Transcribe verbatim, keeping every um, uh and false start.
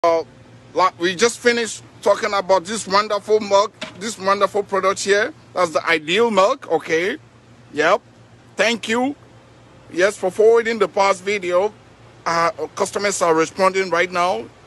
Uh, like we just finished talking about this wonderful milk, this wonderful product here. That's the Ideal milk. Okay. Yep. Thank you. Yes, for forwarding the past video. Uh, customers are responding right now.